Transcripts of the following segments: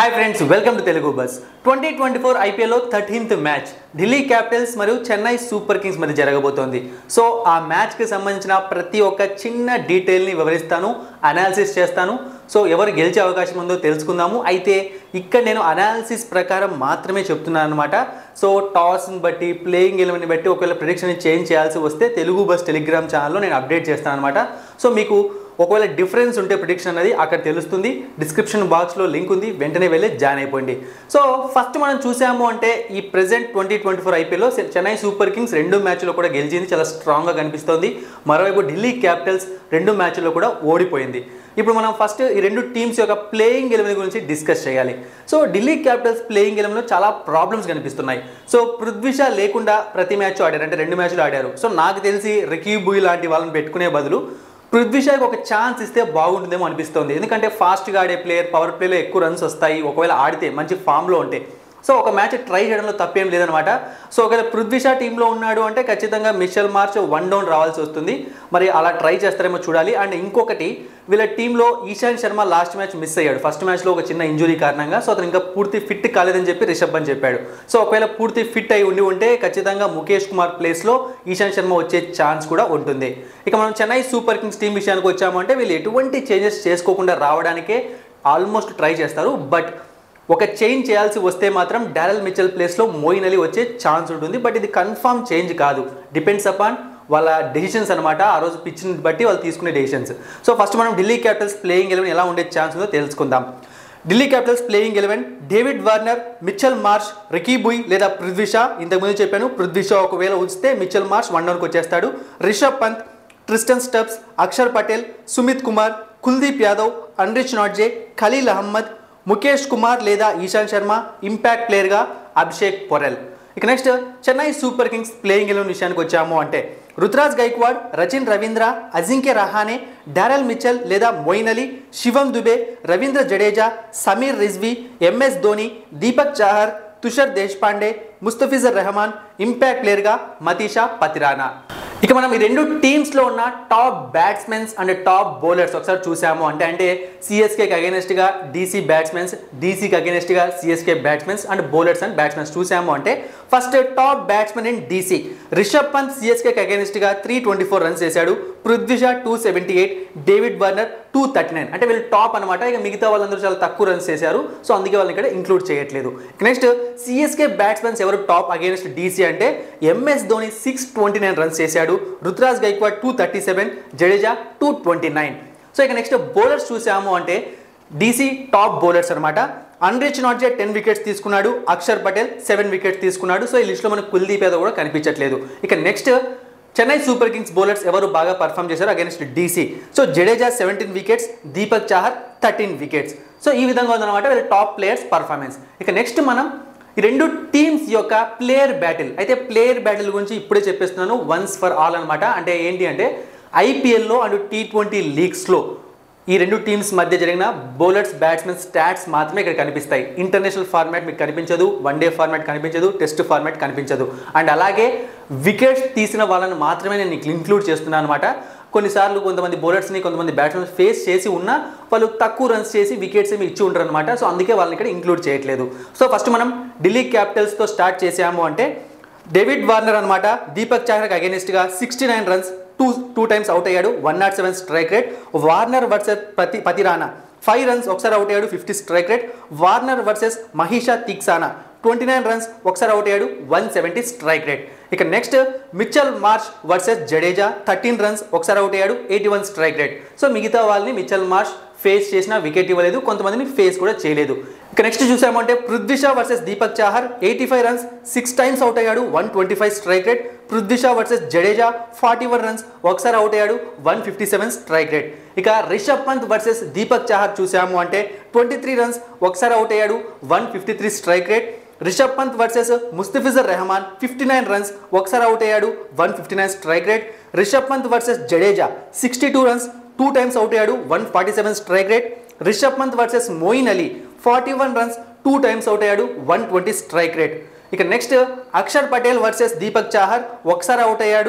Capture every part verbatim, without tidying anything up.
Hi friends, welcome to Telugu bus. Twenty twenty four ఐపీఎల్లో thirteenth match Delhi Capitals మరియు Chennai Super Kings మధ్య జరగబోతోంది. So ఆ మ్యాచ్కి సంబంధించిన ప్రతి ఒక్క చిన్న డీటెయిల్ని వివరిస్తాను, అనాలిసిస్ చేస్తాను. సో ఎవరు గెలిచే అవకాశం ఉందో తెలుసుకుందాము. అయితే ఇక్కడ నేను అనాలిసిస్ ప్రకారం మాత్రమే చెప్తున్నాను అనమాట. సో టాస్ని బట్టి, ప్లేయింగ్ ఎలెవెన్ని బట్టి ఒకవేళ ప్రిడిక్షన్ని చేంజ్ చేయాల్సి వస్తే తెలుగు బస్ టెలిగ్రామ్ ఛానల్లో నేను అప్డేట్ చేస్తాను అనమాట. సో మీకు ఒకవేళ డిఫరెన్స్ ఉంటే ప్రిడిక్షన్ అనేది అక్కడ తెలుస్తుంది. డిస్క్రిప్షన్ బాక్స్లో లింక్ ఉంది, వెంటనే వెళ్ళి జాయిన్ అయిపోయింది. సో ఫస్ట్ మనం చూసాము అంటే ఈ ప్రెజెంట్ ట్వంటీ ట్వంటీ ఫోర్ ఐపీఎల్లో చెన్నై సూపర్ కింగ్స్ రెండు మ్యాచ్లో కూడా గెలిచింది, చాలా స్ట్రాంగ్గా కనిపిస్తోంది. మరోవైపు ఢిల్లీ క్యాపిటల్స్ రెండు మ్యాచ్ల్లో కూడా ఓడిపోయింది. ఇప్పుడు మనం ఫస్ట్ ఈ రెండు టీమ్స్ యొక్క ప్లేయింగ్ ఎలెవెన్ గురించి డిస్కస్ చేయాలి. సో ఢిల్లీ క్యాపిటల్స్ ప్లేయింగ్ ఎలెవెన్లో చాలా ప్రాబ్లమ్స్ కనిపిస్తున్నాయి. సో పృథ్వీ షా లేకుండా ప్రతి మ్యాచ్ ఆడారు, అంటే రెండు మ్యాచ్లు ఆడారు. సో నాకు తెలిసి రికీ బుయ్ లాంటి వాళ్ళని పెట్టుకునే బదులు పృథ్వీ షాకి ఒక ఛాన్స్ ఇస్తే బాగుంటుందేమో అనిపిస్తుంది. ఎందుకంటే ఫాస్ట్గా ఆడే ప్లేయర్, పవర్ ప్లేలో ఎక్కువ రన్స్ వస్తాయి ఒకవేళ ఆడితే, మంచి ఫామ్లో ఉంటే. సో ఒక మ్యాచ్ ట్రై చేయడంలో తప్పేం లేదనమాట. సో ఒకవేళ పృథ్వీ షా టీంలో ఉన్నాడు అంటే ఖచ్చితంగా మిచెల్ మార్ష్ వన్ డౌన్ రావాల్సి వస్తుంది. మరి అలా ట్రై చేస్తారేమో చూడాలి. అండ్ ఇంకొకటి, వీళ్ళ టీంలో Ishant Sharma last match miss అయ్యాడు, ఫస్ట్ మ్యాచ్లో ఒక చిన్న ఇంజురీ కారణంగా. సో అతను ఇంకా పూర్తి ఫిట్ కాలేదని చెప్పి రిషబ్ పంత్ చెప్పాడు. సో ఒకవేళ పూర్తి ఫిట్ అయి ఉండి ఉంటే ఖచ్చితంగా ముఖేష్ కుమార్ ప్లేస్లో ఈశాంత్ శర్మ వచ్చే ఛాన్స్ కూడా ఉంటుంది. ఇక మనం చెన్నై సూపర్ కింగ్స్ టీం విషయానికి వచ్చామంటే వీళ్ళు ఎటువంటి చేంజెస్ చేసుకోకుండా రావడానికే ఆల్మోస్ట్ ట్రై చేస్తారు. బట్ ఒక చేంజ్ చేయాల్సి వస్తే మాత్రం డారెల్ మిచెల్ ప్లేస్లో మోయిన్ అలీ వచ్చే ఛాన్స్ ఉంటుంది. బట్ ఇది కన్ఫర్మ్ చేంజ్ కాదు, డిపెండ్స్ అపాన్ వాళ్ళ డెసిషన్స్ అనమాట, ఆ రోజు పిచ్ని బట్టి వాళ్ళు తీసుకునే డెసిషన్స్. సో ఫస్ట్ మనం ఢిల్లీ క్యాపిటల్స్ ప్లేయింగ్ ఎలెవెన్ ఎలా ఉండే ఛాన్స్ ఉందో తెలుసుకుందాం. Delhi Capitals playing eleven: David Warner, Mitchell Marsh, Ricky Bhui లేదా పృథ్వీ షా. ఇంతకుముందు చెప్పాను, పృథ్వీ షా ఒకవేళ ఉంచితే మిచెల్ మార్ష్ వన్ డౌన్కి వచ్చేస్తాడు. Rishabh Pant, Tristan Stubbs, Axar Patel, Sumit Kumar, Kuldeep Yadav, Anrich Nortje, Khaleel Ahmed, Mukesh Kumar లేదా ఈశాంత్ శర్మ, ఇంపాక్ట్ ప్లేయర్గా అభిషేక్ పొరెల్. ఇక next Chennai Super Kings playing eleven విషయానికి వచ్చాము అంటే రుతురాజ్ గైక్వాడ్, రచిన్ రవీంద్ర, అజింక్య రహానే, డారెల్ మిచెల్ లేదా Moeen Ali, Shivam Dube, Ravindra Jadeja, Sameer Rizvi, MS Dhoni, Deepak Chahar, Tushar Deshpande, Mustafizur Rahman, impact ప్లేయర్గా మతీషా పతిరానా. ఇక మనం ఈ రెండు టీమ్స్లో ఉన్న top batsmens and top bowlers ఒకసారి చూసాము అంటే అంటే సిఎస్కేకి అగైనెస్ట్గా డీసీ బ్యాట్స్మెన్స్, డీసీకి అగైనెస్ట్గా CSK batsmens and bowlers and batsmens చూసాము అంటే first top batsmen in DC Rishabh Pant సిఎస్కేకి అగైనెస్ట్గా త్రీ ట్వంటీ ఫోర్ రన్స్ చేశాడు. Prithvi Shaw two seventy eight, David Warner two thirty nine. అంటే వీళ్ళు టాప్ అనమాట. ఇక మిగతా వాళ్ళందరూ చాలా తక్కువ రన్స్ చేశారు, సో అందుకే వాళ్ళని ఇక్కడ ఇంక్లూడ్ చేయట్లేదు. నెక్స్ట్ సిఎస్కే బ్యాట్స్మెన్స్ ఎవరు టాప్ అగైనెస్ట్ డీసీ అంటే MS Dhoni six twenty nine runs చేశాడు, Ruturaj Gaikwad two thirty seven, Jadeja two twenty nine. So ఇక నెక్స్ట్ బౌలర్స్ చూసాము అంటే డీసీ టాప్ బౌలర్స్ అనమాట. అన్రిచ్ నాట్జే టెన్ వికెట్స్ తీసుకున్నాడు, అక్షర్ పటేల్ సెవెన్ వికెట్స్ తీసుకున్నాడు. సో ఈ లిస్ట్లో మనకు కుల్దీప్ యాదవ్ కూడా కనిపించట్లేదు. ఇక next Chennai Super Kings bowlers ఎవరు బాగా పర్ఫామ్ చేశారు against DC. So Jadeja seventeen wickets, Deepak Chahar thirteen wickets. So ఈ విధంగా ఉందన్నమాట వీళ్ళ టాప్ ప్లేయర్స్ పర్ఫార్మెన్స్. ఇక నెక్స్ట్ మనం ఈ రెండు టీమ్స్ యొక్క ప్లేయర్ బ్యాటిల్. అయితే ప్లేయర్ బ్యాటిల్ గురించి ఇప్పుడే చెప్పేస్తున్నాను, వన్స్ ఫర్ ఆల్ అనమాట. అంటే ఏంటి అంటే ఐపీఎల్లో అండ్ టీ ట్వంటీ లీగ్స్లో ఈ రెండు టీమ్స్ మధ్య జరిగిన బౌలర్స్ బ్యాట్స్మెన్ స్టాట్స్ మాత్రమే ఇక్కడ కనిపిస్తాయి. ఇంటర్నేషనల్ ఫార్మాట్ మీకు కనిపించదు, వన్ డే ఫార్మాట్ కనిపించదు, టెస్ట్ ఫార్మాట్ కనిపించదు. అండ్ అలాగే వికెట్స్ తీసిన వాళ్ళని మాత్రమే నేను ఇంక్లూడ్ చేస్తున్నాను అనమాట. కొన్నిసార్లు కొంతమంది బౌలర్స్ని కొంతమంది బ్యాట్స్మెన్ ఫేస్ చేసి ఉన్నా వాళ్ళు తక్కువ రన్స్ చేసి వికెట్స్ ఏమి ఇచ్చి ఉంటారు అనమాట. సో అందుకే వాళ్ళని ఇక్కడ ఇంక్లూడ్ చేయట్లేదు. సో ఫస్ట్ మనం ఢిల్లీ క్యాపిటల్స్తో స్టార్ట్ చేసాము అంటే డేవిడ్ వార్నర్ అనమాట. దీపక్ చాహర్కి అగైనెస్ట్గా sixty nine runs, two two times out అయ్యాడు, one nought seven strike rate. Warner versus Pathi Pathirana five runs ఒకసారి అవుట్ అయ్యాడు, fifty strike rate. Warner versus Maheesh Theekshana twenty nine runs ఒకసారి అవుట్ అయ్యాడు, వన్ సెవెంటీ స్ట్రైక్ రేట్. ఇక next Mitchell Marsh versus Jadeja thirteen runs ఒకసారి out అయ్యాడు, eighty one strike rate. So మిగతా వాళ్ళని Mitchell Marsh face చేసిన వికెట్ ఇవ్వలేదు, కొంతమందిని ఫేస్ కూడా చేయలేదు. ఇక నెక్స్ట్ చూసామంటే Prithvi Shaw versus Deepak Chahar eighty five runs, six times out అయ్యాడు, one twenty five strike rate. Prithvi Shaw versus Jadeja forty one runs ఒకసారి అవుట్ అయ్యాడు, one fifty seven strike rate. ఇక రిషబ్ పంత్ వర్సెస్ దీపక్ చాహర్ చూసాము అంటే ట్వంటీ త్రీ రన్స్ ఒకసారి అవుట్ అయ్యాడు, one fifty three strike rate. Rishabh Pant versus Mustafizur Rahman fifty nine runs ఒకసారి out అయ్యాడు, one fifty nine strike rate. Rishabh Pant versus Jadeja sixty two runs, two times out అయ్యాడు, one forty seven strike rate. Rishabh Pant versus Moeen Ali forty one runs, two times out అయ్యాడు, one twenty strike rate. ఇక next Axar Patel versus Deepak Chahar ఒకసారి out అయ్యాడు,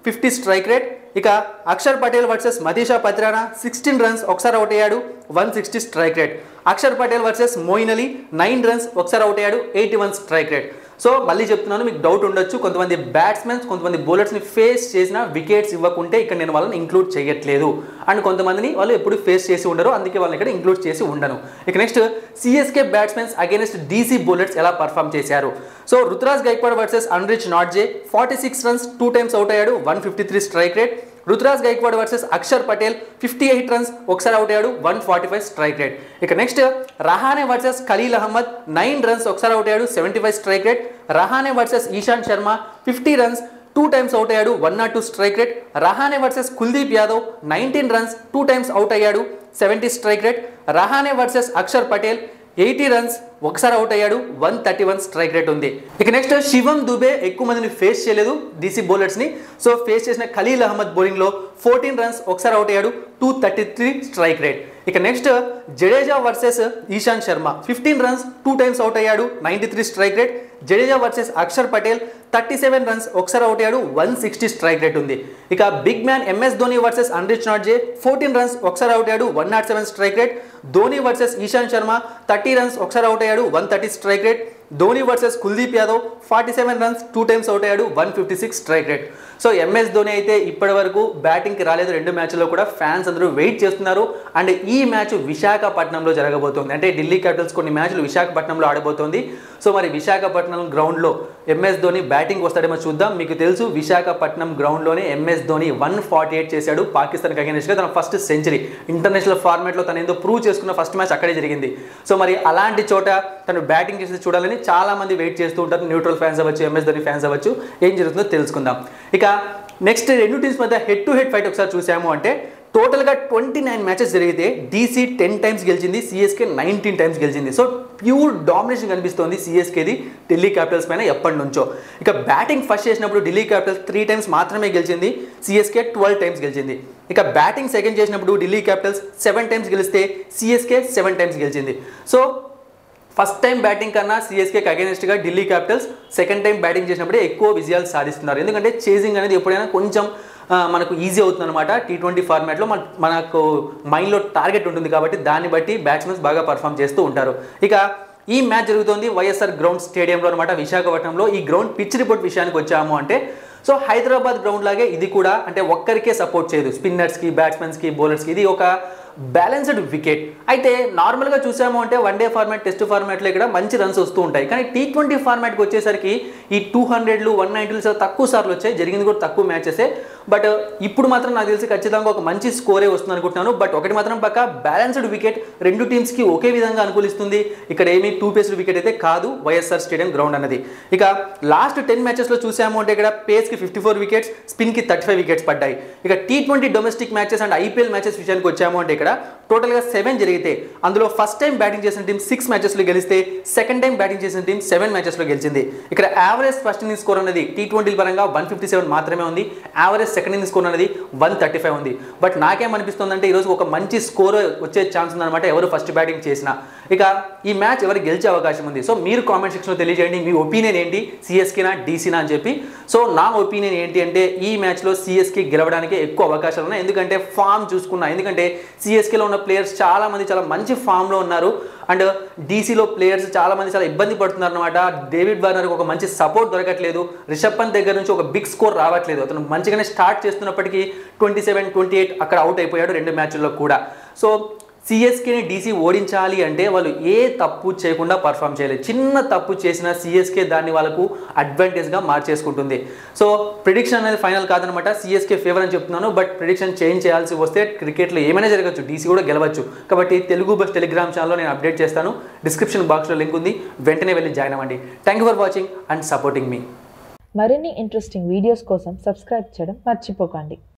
fifty strike rate. ఇక Axar Patel versus Matheesha Pathirana sixteen runs ఒకసారి out అయ్యాడు, one sixty strike rate. Axar Patel versus Moeen Ali nine runs ఒకసారి out అయ్యాడు, eighty one strike rate. So మళ్ళీ చెప్తున్నాను, మీకు డౌట్ ఉండొచ్చు, కొంతమంది బ్యాట్స్మెన్స్ కొంతమంది బౌలర్స్ని ఫేస్ చేసిన వికెట్స్ ఇవ్వకుంటే ఇక్కడ నేను వాళ్ళని ఇంక్లూడ్ చేయట్లేదు, అండ్ కొంతమందిని వాళ్ళు ఎప్పుడు ఫేస్ చేసి ఉండరు, అందుకే వాళ్ళని ఇక్కడ ఇంక్లూడ్ చేసి ఉండను. ఇక next CSK batsmens against DC bowlers ఎలా పర్ఫామ్ చేశారు. So Ruturaj Gaikwad versus Anrich Nortje forty six runs two times out అయ్యాడు, one fifty three strike rate. Ruturaj Gaikwad versus Axar Patel fifty eight runs ఒకసారి అవుట్ అయ్యాడు, one forty five strike rate. ఇక next Rahane versus Khaleel Ahmed nine runs ఒకసారి out అయ్యాడు, seventy five strike rate. Rahane versus Ishant Sharma fifty runs two times out అయ్యాడు, one nought two strike rate. Rahane versus Kuldeep Yadav nineteen runs two times out అయ్యాడు, seventy strike rate. Rahane versus Axar Patel eighty runs ఒకసారి out అయ్యాడు, one thirty one strike rate ఉంది. ఇక next శివం దుబే ఎక్కువ మందిని face చేయలేదు DC బౌలర్స్ని. So face చేసిన ఖలీల్ అహ్మద్ బౌలింగ్లో ఫోర్టీన్ రన్స్ ఒకసారి అవుట్ అయ్యాడు, two thirty three strike rate. ఇక next Jadeja versus Ishant Sharma fifteen runs two times out అయ్యాడు, ninety three strike rate. Jadeja versus Axar Patel thirty seven runs ఒకసారి అవుట్ అయ్యాడు, వన్ సిక్స్టీ స్ట్రైక్ రేట్ ఉంది. ఇక big man MS Dhoni versus Anrich Nortje fourteen runs ఒకసారి out అయ్యాడు, one nought seven strike rate. Dhoni versus Ishant Sharma thirty runs ఒకసారి out అయ్యాడు, one thirty strike rate. Dhoni versus Kuldeep Yadav forty seven runs two times out అయ్యాడు, one fifty six strike rate. So MS Dhoni అయితే ఇప్పటి వరకు బ్యాటింగ్కి రాలేదు, రెండు మ్యాచ్ల్లో కూడా ఫ్యాన్స్ అందరూ వెయిట్ చేస్తున్నారు. అండ్ ఈ మ్యాచ్ విశాఖపట్నంలో జరగబోతోంది, అంటే ఢిల్లీ క్యాపిటల్స్ కొన్ని మ్యాచ్లు విశాఖపట్నంలో ఆడబోతోంది. సో మరి విశాఖపట్నం గ్రౌండ్లో ఎంఎస్ ధోని బ్యాటింగ్ వస్తాడేమో చూద్దాం. మీకు తెలుసు విశాఖపట్నం గ్రౌండ్లోనే MS Dhoni one forty eight చేశాడు పాకిస్తాన్కి అగైనెస్ట్గా, తన ఫస్ట్ సెంచరీ ఇంటర్నేషనల్ ఫార్మాట్లో తను ఏందో ప్రూవ్ చేసుకున్న ఫస్ట్ మ్యాచ్ అక్కడే జరిగింది. సో మరి అలాంటి చోట తను బ్యాటింగ్ చేసి చూడాలని చాలా మంది వెయిట్ చేస్తూ ఉంటారు, న్యూట్రల్ ఫ్యాన్స్ అవ్వచ్చు, ఎంఎస్ ధోని ఫ్యాన్స్ అవ్వచ్చు. ఏం జరుగుతుందో తెలుసుకుందాం. ఇక నెక్స్ట్ రెండు టీమ్స్ మధ్య హెడ్ టు హెడ్ ఫైట్ ఒకసారి చూసాము అంటే టోటల్గా ట్వంటీ నైన్ మ్యాచెస్ జరిగితే డీసీ టెన్ టైమ్స్ గెలిచింది, సిఎస్కే నైన్టీన్ టైమ్స్ గెలిచింది. సో ప్యూర్ డామినేషన్ కనిపిస్తోంది సిఎస్కేది ఢిల్లీ క్యాపిటల్స్ పైన ఎప్పటి నుంచో. ఇక బ్యాటింగ్ ఫస్ట్ చేసినప్పుడు ఢిల్లీ క్యాపిటల్స్ త్రీ టైమ్స్ మాత్రమే గెలిచింది, సిఎస్కే ట్వెల్వ్ టైమ్స్ గెలిచింది. ఇక బ్యాటింగ్ సెకండ్ చేసినప్పుడు ఢిల్లీ క్యాపిటల్స్ సెవెన్ టైమ్స్ గెలిస్తే సిఎస్కే సెవెన్ టైమ్స్ గెలిచింది. సో ఫస్ట్ టైం బ్యాటింగ్ కన్నా సిఎస్కేకి అగైనెస్ట్గా Delhi Capitals second time batting చేసినప్పుడే ఎక్కువ విజయాలు సాధిస్తున్నారు. ఎందుకంటే చేజింగ్ అనేది ఎప్పుడైనా కొంచెం మనకు ఈజీ అవుతుంది అనమాట. టీ ట్వంటీ ఫార్మాట్లో మన మనకు మైండ్లో టార్గెట్ ఉంటుంది కాబట్టి దాన్ని బట్టి బ్యాట్స్మెన్స్ బాగా పర్ఫామ్ చేస్తూ ఉంటారు. ఇక ఈ మ్యాచ్ జరుగుతోంది వైఎస్ఆర్ గ్రౌండ్ స్టేడియంలో అనమాట, విశాఖపట్నంలో. ఈ గ్రౌండ్ పిచ్ రిపోర్ట్ విషయానికి వచ్చాము అంటే సో హైదరాబాద్ గ్రౌండ్ లాగే ఇది కూడా, అంటే ఒక్కరికే సపోర్ట్ చేయదు, స్పిన్నర్స్కి, బ్యాట్స్మెన్స్కి, బౌలర్స్కి. ఇది ఒక బ్యాలెన్స్డ్ వికెట్. అయితే నార్మల్గా చూసాము అంటే వన్ డే ఫార్మాట్, టెస్ట్ ఫార్మాట్లో ఇక్కడ మంచి రన్స్ వస్తూ ఉంటాయి. కానీ టీ ట్వంటీ ఫార్మాట్కి వచ్చేసరికి ఈ టూ హండ్రెడ్లు వన్ నైంటీలు చాలా తక్కువ సార్లు వచ్చాయి, జరిగింది కూడా తక్కువ మ్యాచెసే. బట్ ఇప్పుడు మాత్రం నాకు తెలిసి ఖచ్చితంగా ఒక మంచి స్కోరే వస్తుంది అనుకుంటున్నాను. బట్ ఒకటి మాత్రం పక్క బ్యాలెన్స్డ్ వికెట్ రెండు టీమ్స్కి ఒకే విధంగా అనుకూలిస్తుంది. ఇక్కడ ఏమీ టూ పేస్డ్ వికెట్ అయితే కాదు వైఎస్ఆర్ స్టేడియం గ్రౌండ్ అన్నది. ఇక లాస్ట్ టెన్ మ్యాచెస్లో చూసాము అంటే ఇక్కడ పేస్కి ఫిఫ్టీ ఫోర్ వికెట్స్, స్పిన్కి థర్టీ ఫైవ్ వికెట్స్ పడ్డాయి. ఇక T twenty domestic matches and IPL matches విషయానికి వచ్చాము అంటే ఇక్కడ టోటల్గా సెవెన్ జరిగితే అందులో ఫస్ట్ టైం బ్యాటింగ్ చేసిన టీం సిక్స్ మ్యాచెస్లో గెలిస్తే సెకండ్ టైం బ్యాటింగ్ చేసిన టీం సెవెన్ మ్యాచెస్లో గెలిచింది. ఇక్కడ యావరేజ్ ఫస్ట్ ఇన్నింగ్ స్కోర్ అనేది టీ ట్వంటీ పరంగా వన్ ఫిఫ్టీ సెవెన్ మాత్రమే ఉంది, యావరేజ్ సెకండ్ ఇన్నింగ్ స్కోర్ అనేది వన్ థర్టీ ఫైవ్ ఉంది. బట్ నాకేమనిపిస్తుందంటే ఈరోజు ఒక మంచి స్కోర్ వచ్చే ఛాన్స్ ఉందన్నమాట ఎవరు ఫస్ట్ బ్యాటింగ్ చేసినా. ఇక ఈ మ్యాచ్ ఎవరు గెలిచే అవకాశం ఉంది. సో మీరు కామెంట్ సెక్షన్లో తెలియజేయండి మీ ఒపీనియన్ ఏంటి, సిఎస్కేనా డీసీనా అని చెప్పి. సో నా ఒపీనియన్ ఏంటి అంటే ఈ మ్యాచ్లో సిఎస్కే గెలవడానికి ఎక్కువ అవకాశాలు ఉన్నాయి. ఎందుకంటే ఫామ్ చూసుకున్నా, ఎందుకంటే సిఎస్కేలో ఉన్న ప్లేయర్స్ చాలా మంది చాలా మంచి ఫామ్లో ఉన్నారు. అండ్ డీసీలో ప్లేయర్స్ చాలా మంది చాలా ఇబ్బంది పడుతున్నారు అనమాట. డేవిడ్ వార్నర్కి ఒక మంచి సపోర్ట్ దొరకట్లేదు, రిషబ్ పంత్ దగ్గర నుంచి ఒక బిగ్ స్కోర్ రావట్లేదు. అతను మంచిగానే స్టార్ట్ చేస్తున్నప్పటికీ ట్వంటీ సెవెన్ ట్వంటీ ఎయిట్ అక్కడ అవుట్ అయిపోయాడు రెండు మ్యాచ్ల్లో కూడా. సో సిఎస్కేని డీసీ ఓడించాలి అంటే వాళ్ళు ఏ తప్పు చేయకుండా పర్ఫామ్ చేయలేదు. చిన్న తప్పు చేసిన సిఎస్కే దాన్ని వాళ్ళకు అడ్వాంటేజ్గా మార్చేసుకుంటుంది. సో ప్రిడిక్షన్ అనేది ఫైనల్ కాదనమాట, సిఎస్కే ఫేవర్ అని చెప్తున్నాను. బట్ ప్రిడిక్షన్ చేంజ్ చేయాల్సి వస్తే క్రికెట్లో ఏమైనా జరగచ్చు, డీసీ కూడా గెలవచ్చు. కాబట్టి తెలుగు బస్ టెలిగ్రామ్ ఛానల్లో నేను అప్డేట్ చేస్తాను, డిస్క్రిప్షన్ బాక్స్లో లింక్ ఉంది, వెంటనే వెళ్ళి జాయిన్ అవ్వండి. Thank you for watching and supporting మీ. మరిన్ని ఇంట్రెస్టింగ్ వీడియోస్ కోసం సబ్స్క్రైబ్ చేయడం మర్చిపోకండి.